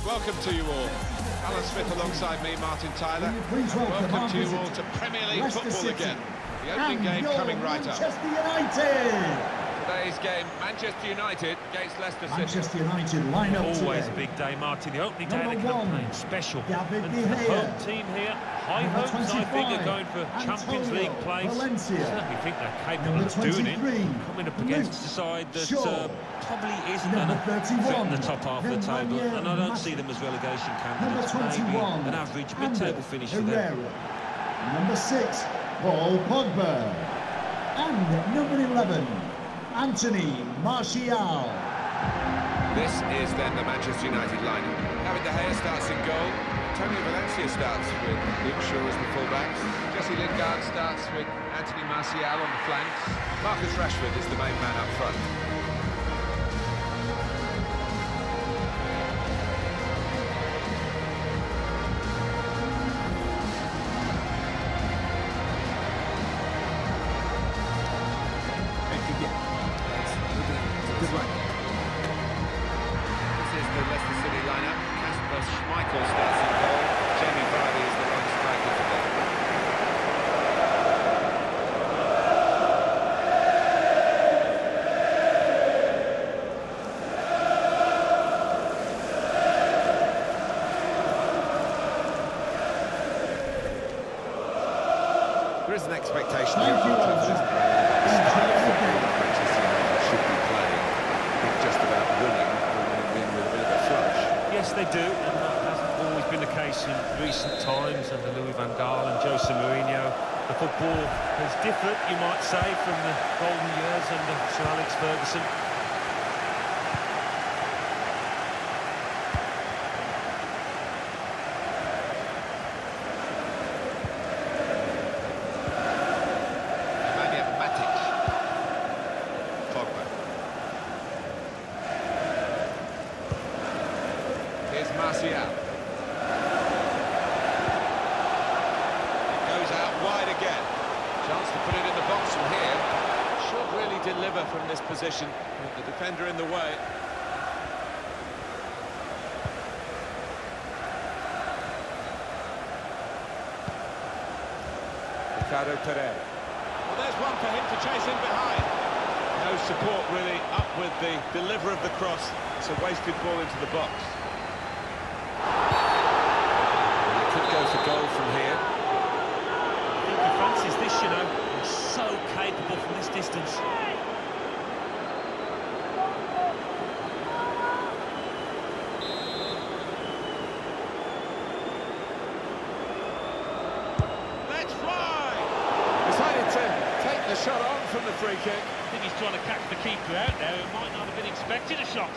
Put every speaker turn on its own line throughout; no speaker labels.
Welcome to you all. Alan Smith alongside me, Martin Tyler.
Please
Welcome to you all to Premier League
Leicester
football
City.
again. The opening game coming right up.
Manchester United.
Today's game, Manchester United against Leicester City.
Manchester United line up
Always
today.
a big day, Martin. The opening day of the
Number one,
campaign, special.
David
And
De
for the
Gea.
home team here, high
Number
hopes, I think,
25,
are going for Champions
Antonio
League place.
Valencia.
Certainly think they're capable
Number
of doing it.
23,
Coming up against
Luke
a side that
Shaw.
probably isn't
Number
going to
31,
fit in the top half of the table.
Nemanja
And I don't
Matic.
see them as relegation
Number
candidates. Maybe
21,
an average
Ander
mid-table finish for them.
Herrera. Number 6, Paul Pogba. And number 11, Anthony Martial.
This is then the Manchester United lineup. David De Gea starts in goal. Antonio Valencia starts with Luke Shaw as the fullbacks. Jesse Lingard starts with Anthony Martial on the flanks. Marcus Rashford is the main man up front.
Good one.
This is the Leicester City lineup. Kasper Schmeichel starts in goal. Jamie Vardy is the wrong striker today. There is an expectation
Thank you,
of this
Walter.
Manchester United should be playing not just about winning, but winning with a bit of a flush.
Yes, they do, and that hasn't always been the case in recent times under Louis van Gaal and Jose Mourinho. The football is different, you might say, from the golden years under Sir Alex Ferguson.
Nemanja Matic. Pogba. Here's Martial. Goes out wide again. Chance to put it in the box from here. Should really deliver from this position with the defender in the way. Ricardo Pereira. Well, there's one for him to chase in behind. No support really up with the deliver of the cross. It's a wasted ball into the box. Well, it could go for goal from here.
I think he fancies this, you know. He's so capable from this distance.
Let's fly! Decided to take the shot on from the free kick.
I think he's trying to catch the keeper out there, who might not have been expecting a shot.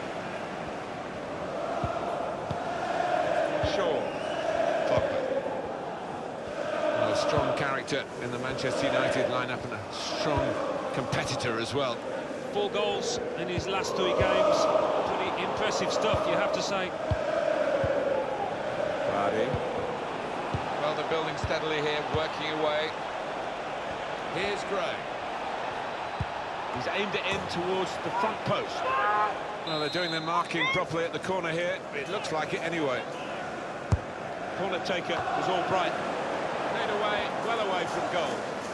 Shaw. Pogba. Well, a strong character in the Manchester United lineup and a strong competitor as well.
4 goals in his last 3 games. Pretty impressive stuff, you have to say.
Vardy. Well, they're building steadily here, working away. Here's Gray. He's aimed it in towards the front post. Well, they're doing their marking properly at the corner here. It looks like it anyway. Corner taker was all bright. Played away, well away from goal.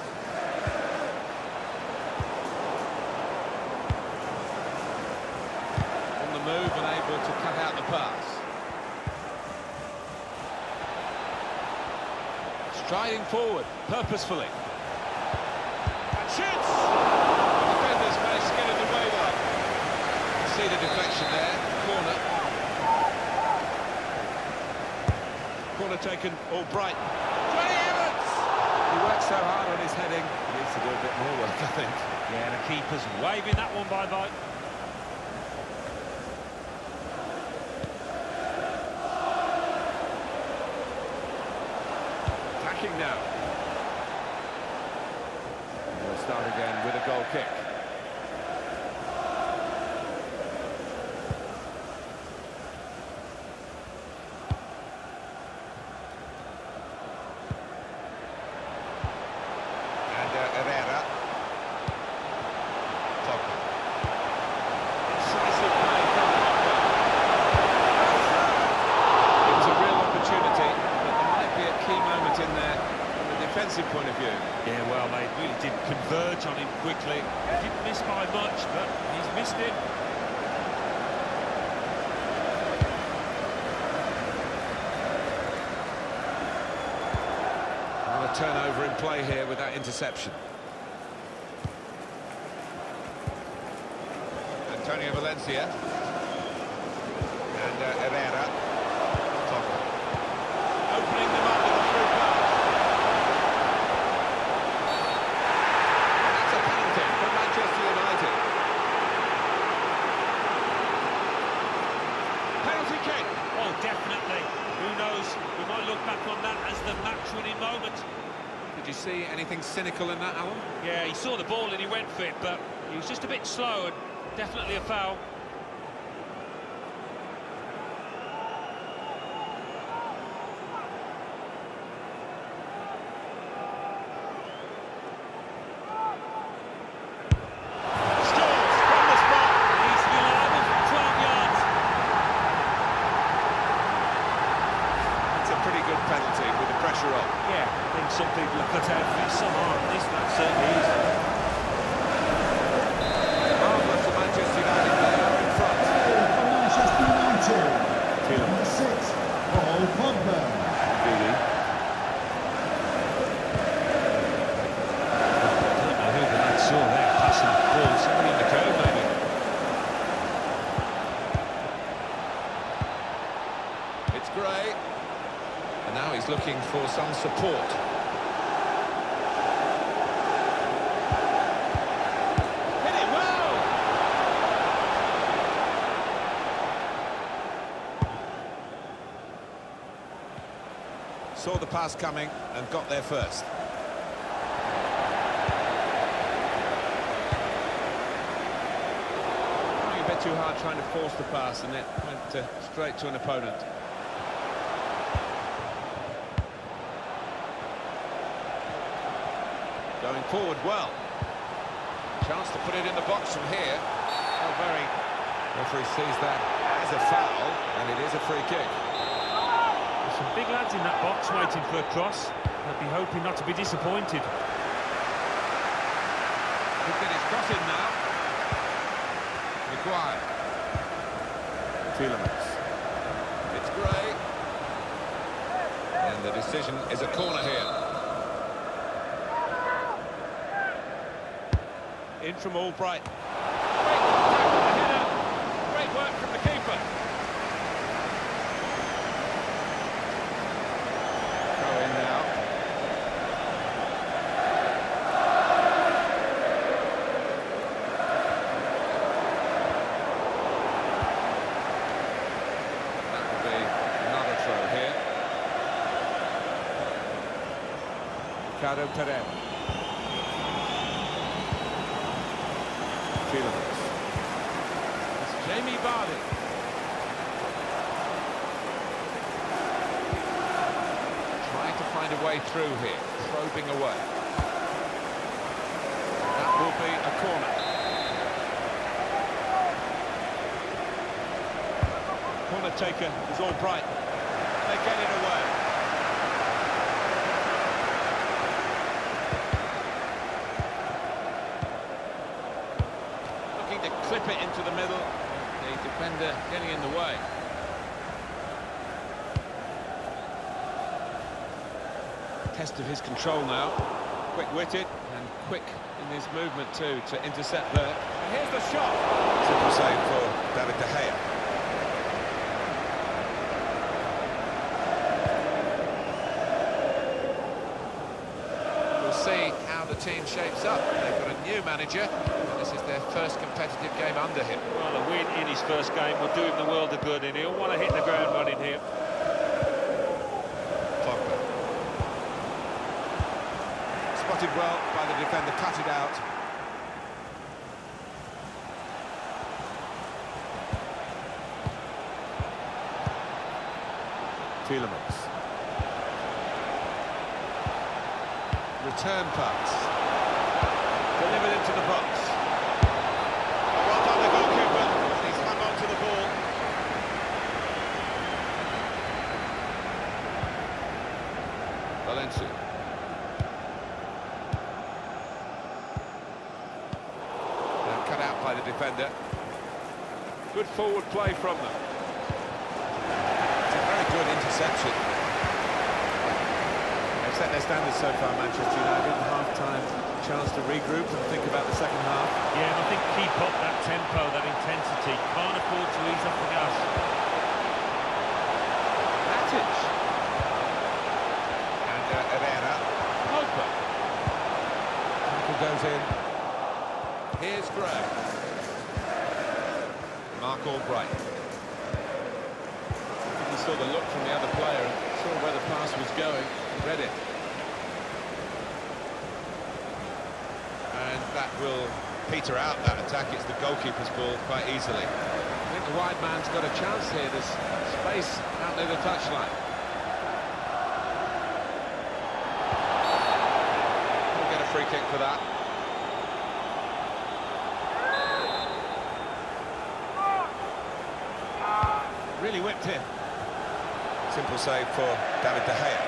On the move and able to cut out the pass. Striding forward, purposefully. And shoots! The defenders managed to get in the way though. See the deflection there, corner. Corner taken, all bright. Johnny Evans! He works so hard on his heading, he needs to do a bit more work, I think.
Yeah, the keeper's waving that one bye-bye.
Attacking now. We'll start again with a goal kick. Herrera. Pogba. Incisive play from Pogba.
converge on him quickly. He didn't miss by much, but he's missed it.
Another turnover in play here with that interception. Antonio Valencia. And Herrera. Opening them up with a through pass. That's a penalty for Manchester United. Penalty kick.
Oh, definitely. Who knows? We might look back on that as the match-winning moment.
Did you see anything cynical in that, Alan?
Yeah, he saw the ball and he went for it, but he was just a bit slow and definitely a foul.
Penalty with the pressure on.
Yeah, I think some people are cut out for it, some aren't. This man certainly is.
Marvellous for Manchester United there in front.
For Manchester United, number 6, Paul Pogba.
Really? I don't know who the lad saw there passing the ball. Somebody in the crowd, maybe.
It's Gray. And now he's looking for some support. Hit it well! Saw the pass coming and got there first. Going a bit too hard trying to force the pass, and it went straight to an opponent. Going forward well. Chance to put it in the box from here. Oh, very. Referee sees that as a foul, and it is a free kick.
There's some big lads in that box waiting for a cross. They'll be hoping not to be disappointed.
Could get his cross in now. Maguire. Tielemans. It's Gray. And the decision is a corner here. In from Albright. Great contact with the header. Great work from the keeper. Throw in now. That will be another throw here. Ricardo Pereira. Tielemans. It's Jamie Vardy. Trying to find a way through here, probing away. That will be a corner. Corner taker is Albright. They get it away. To clip it into the middle, the defender getting in the way. Test of his control now, quick-witted and quick in his movement too to intercept there. And here's the shot. Simple save for David De Gea. We'll see how the team shapes up. They've got a new manager. This is their first competitive game under him.
Well, a win in his first game will do him the world of good, and he'll want to hit the ground running here.
Pogba. Spotted well by the defender, cut it out. Tielemans. Return pass. Delivered into the box. Well done, the goalkeeper. He's hung on to the ball. Valencia. by the defender. Good forward play from them.
It's a very good interception. They've set their standards so far, Manchester United. Half-time chance to regroup and think about the second half.
Yeah, and I think keep up that tempo, that intensity. Can't afford to ease off the gas.
Matic.
And Herrera.
Pogba. Michael goes in. Here's Gray. Mark Albright. He saw the look from the other player and saw where the pass was going. He read it.
And that will peter out that attack. It's the goalkeeper's ball quite easily.
I think the wide man's got a chance here. There's space out near the touchline. We'll get a free kick for that. Really whipped him.
Simple save for David De Gea.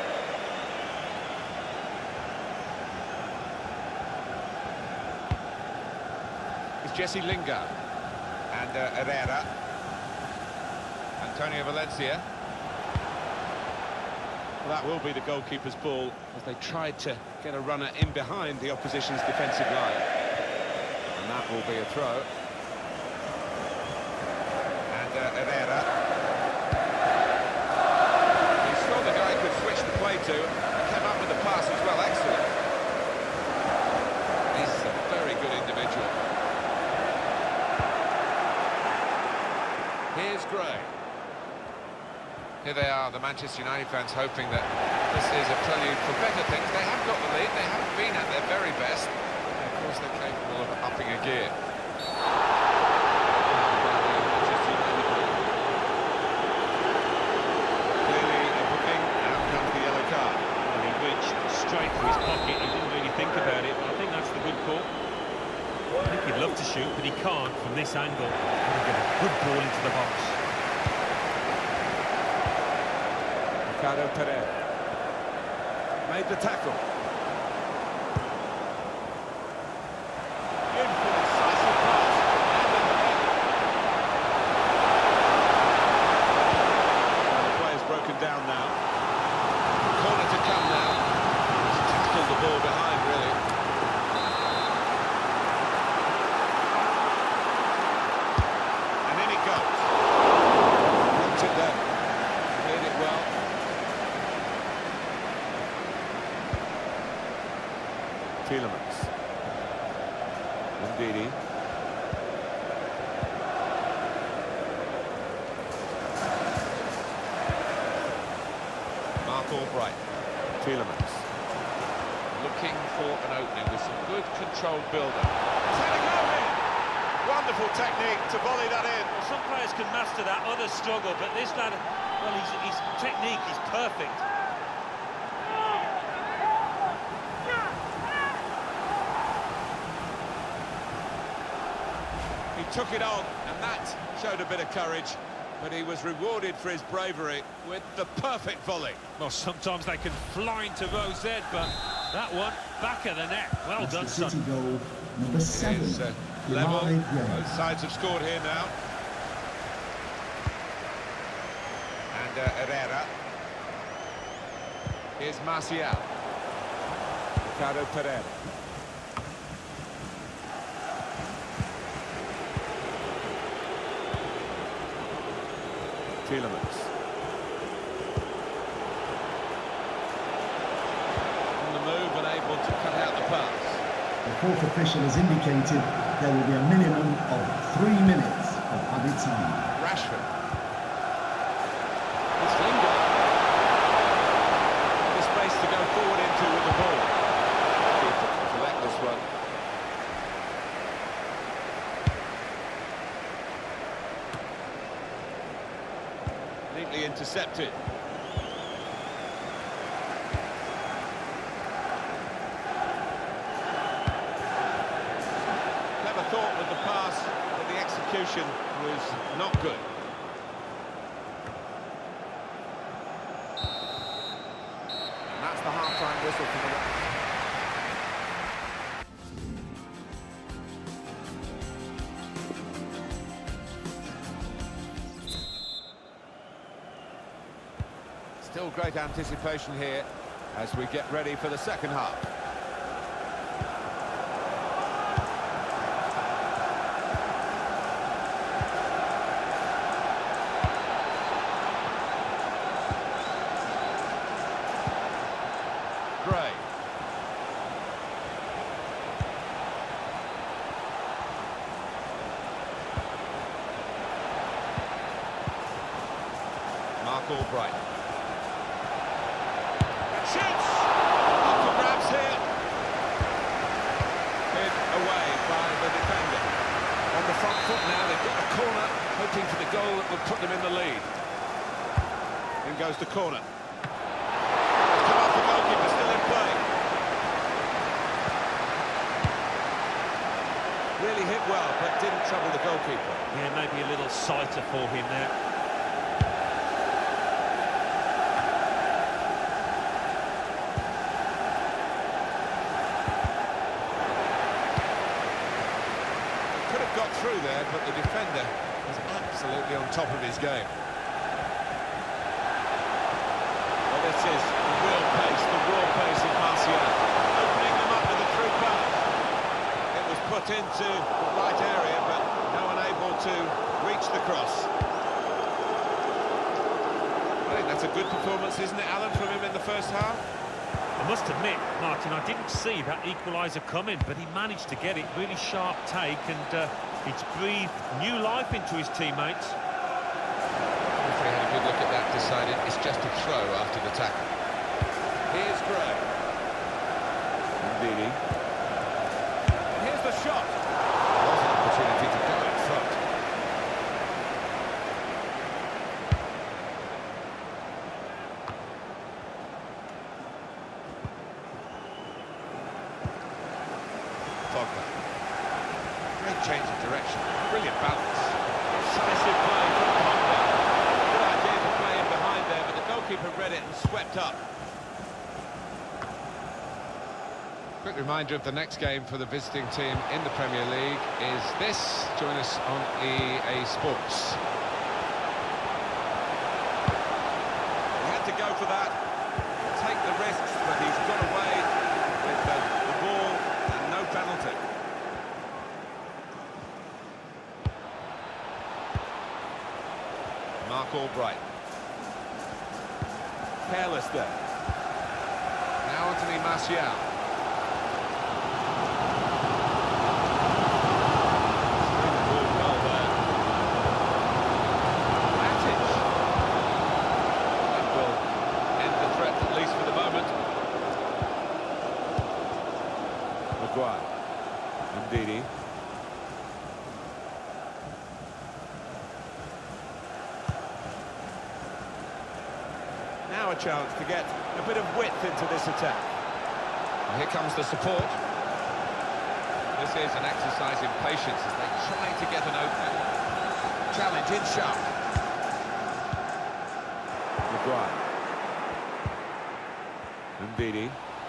It's Jesse Lingard.
And Herrera.
Antonio Valencia. Well, that will be the goalkeeper's ball as they tried to get a runner in behind the opposition's defensive line. And that will be a throw.
And Herrera.
He saw the guy could switch the play to and came up with the pass as well. Excellent. He's a very good individual. Here's Gray.
Here they are, the Manchester United fans, hoping that this is a prelude for better things. They have got the lead, they haven't been at their very best. And of course, they're capable of upping a gear. Clearly a booking, out comes the yellow card.
And he reached straight for his pocket. He didn't really think about it, but I think that's the good call. I think he'd love to shoot, but he can't from this angle. He'll get a good ball into the box.
Ricardo Pereira made the tackle. Beautiful, incisive pass. The player's broken down now. Corner to come now. He's tackled the ball behind, really.
And in it goes.
Looked it there. Cleared it well.
Tielemans. Ndidi.
Mark Albright.
Tielemans.
Looking for an opening with some good controlled build-up.
Wonderful technique to volley that in.
Well, some players can master that, others struggle, but this lad, well, his technique is perfect.
He took it on, and that showed a bit of courage, but he was rewarded for his bravery with the perfect volley.
Well, sometimes they can fly into Rose Ed, but that one, back of the net. Well done,
City
son.
goal number 7.
It's level.
Gray.
Both sides have scored here now.
And Herrera.
Here's Martial.
Ricardo Pereira. Tielemans.
On the move and able to cut out the pass.
The fourth official has indicated there will be a minimum of 3 minutes of added time.
Rashford. It's Lingard. The space to go forward into with the ball. Keeper to collect this one. Neatly intercepted. Clever thought with the pass, but the execution was not good. And that's the half-time whistle for the... Still great anticipation here as we get ready for the second half. Gray. Mark Albright. Shoots! Up for grabs here. Hid away by the defender. On the front foot now, they've got a corner, hoping for the goal that would put them in the lead. In goes the corner. It's come off the goalkeeper, still in play. Really hit well, but didn't trouble the goalkeeper.
Yeah, maybe a little sighter for him there.
Got through there, but the defender was absolutely on top of his game. Well, this is the real pace, the raw pace of Martial, opening them up with a through pass. It was put into the right area, but no one able to reach the cross. I think that's a good performance, isn't it, Alan, from him in the first half?
I must admit, Martin, I didn't see that equaliser coming, but he managed to get it. Really sharp take, and it's breathed new life into his teammates.
If they had a good look at that, decided it's just a throw after the tackle.
Here's Gray. Ndidi. And here's the shot. There was an opportunity to go in front. Pogba. Great change of direction. Brilliant balance. Decisive play from Pogba. Good idea to play him behind there, but the goalkeeper read it and swept up.
Quick reminder of the next game for the visiting team in the Premier League is this. Join us on EA Sports.
He had to go for that, take the risks, but he's got away with the ball and no penalty. Mark Albright. Careless there.
Now Anthony Martial.
Screened the ball well there. Matic. That will end the threat, at least for the moment. Maguire. Ndidi. Now a chance to get a bit of width into this attack.
And here comes the support. This is an exercise in patience as they try to get an opening. Challenge in sharp.
Maguire. Ndidi.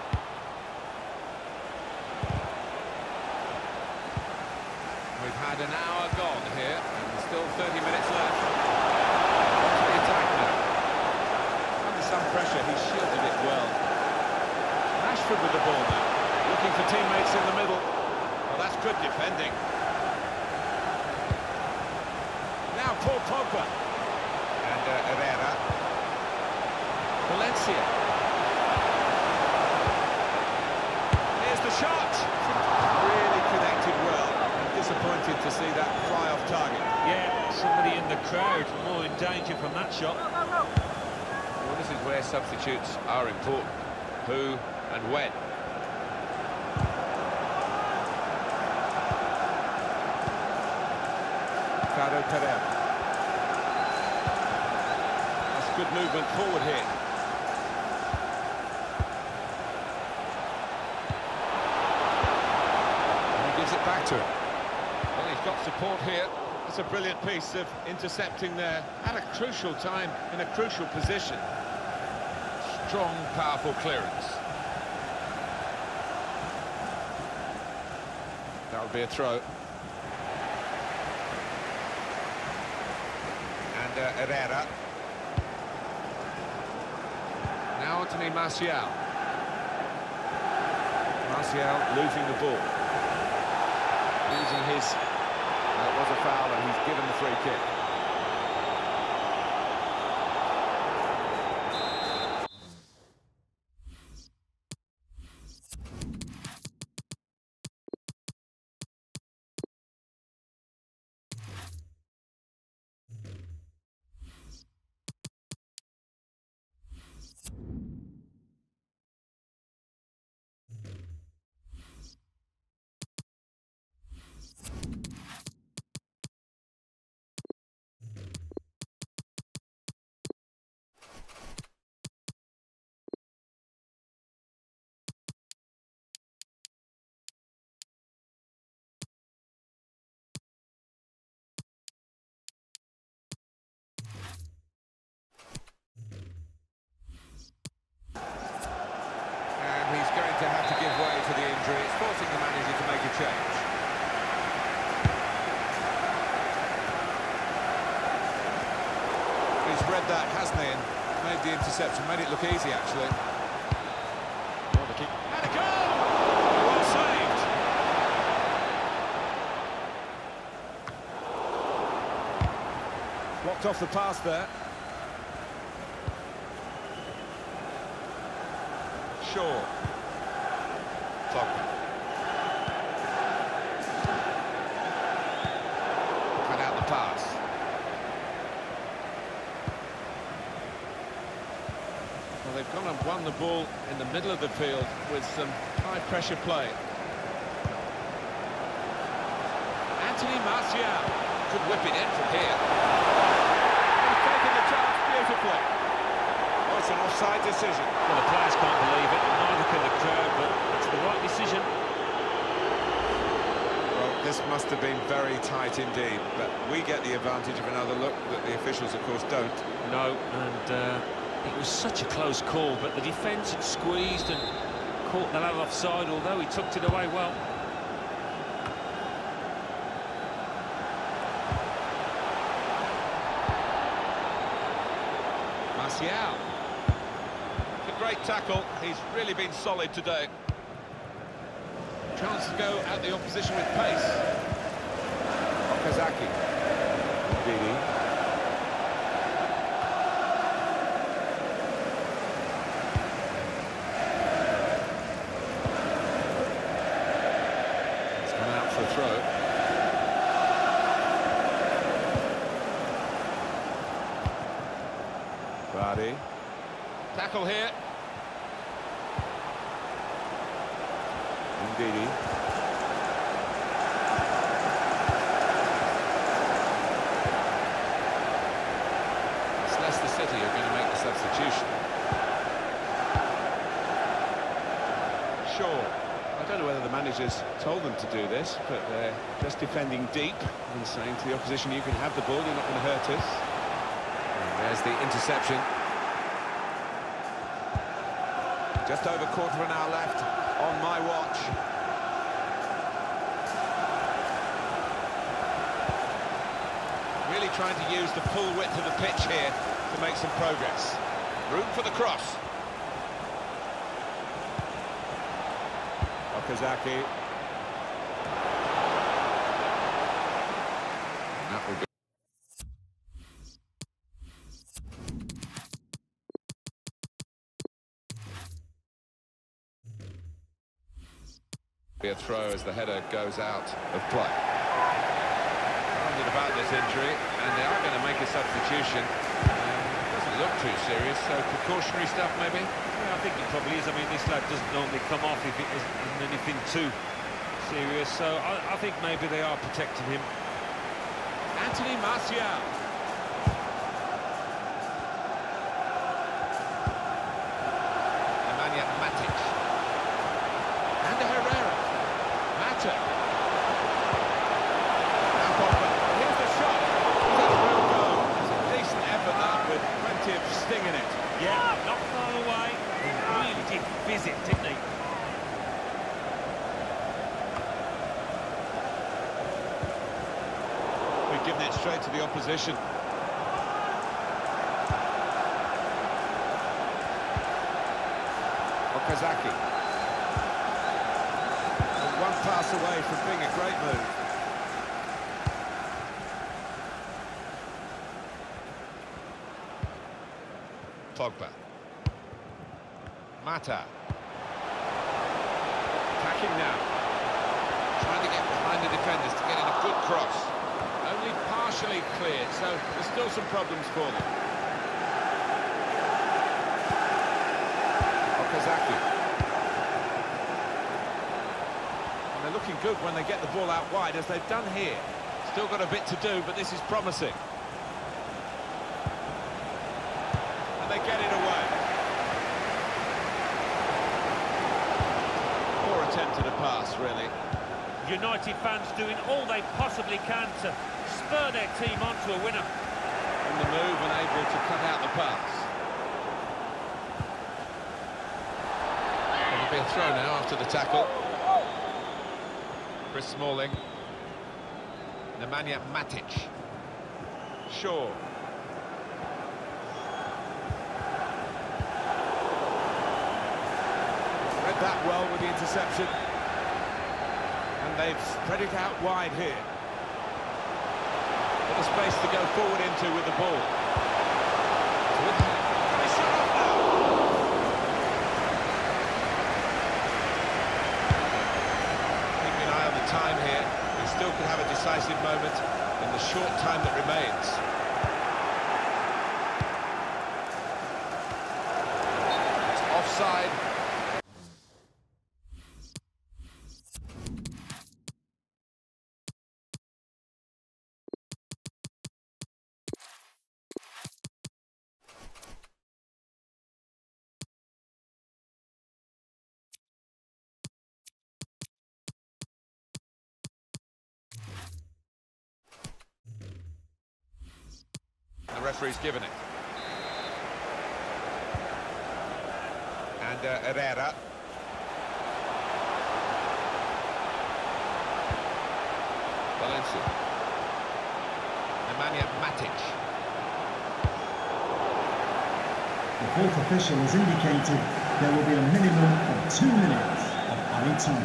We've had an hour gone here and still 30 minutes left. What's the attack now?
Under some pressure, he shielded it well. Rashford with the ball now, looking for teammates in the middle. Well, that's good defending. Now Paul Pogba.
And Herrera.
Valencia. Here's the shot. Really connected well. Disappointed to see that fly off target.
Yeah, somebody in the crowd more in danger from that shot.
Well, this is where substitutes are important. Who and when.
Ricardo Pereira. That's good movement forward here. And he gives it back to him. Well, he's got support here. That's a brilliant piece of intercepting there at a crucial time in a crucial position.
Strong, powerful clearance.
That would be a throw.
And Herrera. Now Anthony Martial.
Martial losing the ball. Losing his... That was a foul and he's given the free kick.
He's going to have to give way to the injury. It's forcing the manager to make a change. He's read that, hasn't he, and made the interception. Made it look easy, actually.
Oh, the kick.
And a goal! Well saved.
Blocked off the pass there.
Shaw. Togman. Cut out the pass.
Well, they've gone and won the ball in the middle of the field with some high-pressure play.
Anthony Martial could whip it in from here. He's taken the chance beautifully. Oh, it's an offside decision.
Well, the players can't believe it, neither can the crowd, but it's the right decision.
Well, this must have been very tight indeed, but we get the advantage of another look that the officials, of course, don't.
No, and it was such a close call, but the defence had squeezed and caught the lad offside, although he tucked it away well.
Martial. It's a great tackle. He's really been solid today. Chance to go at the opposition with pace. Okazaki. Didi. It's come out for a throw. Vardy. Tackle here. Ndidi. It's Leicester City who are going to make the substitution. Shaw.
I don't know whether the manager's told them to do this, but they're just defending deep and saying to the opposition, you can have the ball, you're not going to hurt us.
There's the interception. Just over quarter of an hour left on my watch. Really trying to use the full width of the pitch here to make some progress. Room for the cross. Okazaki. And that will be a throw as the header goes out of play. Wondered about this injury, and they are going to make a substitution. Doesn't look too serious, so precautionary stuff maybe?
Yeah, I think it probably is. I mean, this lad doesn't normally come off if it isn't anything too serious, so I think maybe they are protecting him.
Anthony Martial. Nemanja Matic. And Herrera. Mata. Now Pogba. Here's the shot. That's a real goal. It's a decent effort that with plenty of sting in it.
Yeah, not far away. He really did visit, didn't he?
We've given it straight to the opposition. Okazaki. And one pass away from being a great move. Pogba. Mata. Attacking now. Trying to get behind the defenders to get in a good cross. Only partially cleared, so there's still some problems for them. Okazaki. And they're looking good when they get the ball out wide, as they've done here. Still got a bit to do, but this is promising. And they get it away. Poor attempt at a pass, really.
United fans doing all they possibly can to spur their team on to a winner.
And the move unable to cut out the pass. It'll be a throw now after the tackle. Chris Smalling. Nemanja Matic. Shaw. Read that well with the interception. And they've spread it out wide here. Got the space to go forward into with the ball. They shot off now. Keeping an eye on the time here. He still could have a decisive moment in the short time that remains. It's offside. The referee's given it. And Herrera. Valencia. Nemanja Matic.
The fourth official has indicated there will be a minimum of 2 minutes of added time.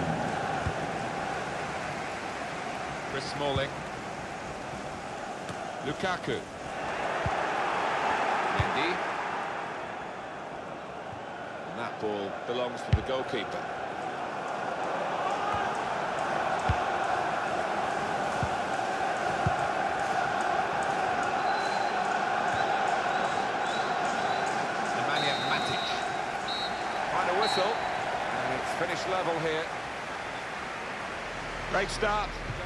Chris Smalling. Lukaku. Mendy. And that ball belongs to the goalkeeper. Nemanja Matic. Final whistle. And it's finished level here. Great start.